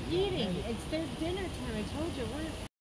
eating. It's their dinner time. I told you. We're